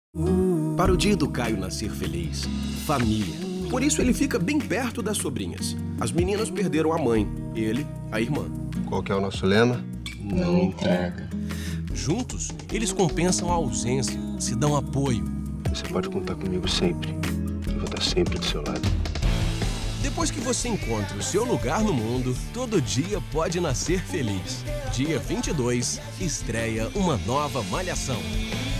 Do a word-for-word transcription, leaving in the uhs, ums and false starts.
Para o dia do Caio nascer feliz, família. Por isso ele fica bem perto das sobrinhas. As meninas perderam a mãe, ele, a irmã. Qual que é o nosso lema? Não entrega. Juntos, eles compensam a ausência, se dão apoio. Você pode contar comigo sempre. Eu vou estar sempre do seu lado. Depois que você encontra o seu lugar no mundo, todo dia pode nascer feliz. Dia vinte e dois, estreia uma nova Malhação.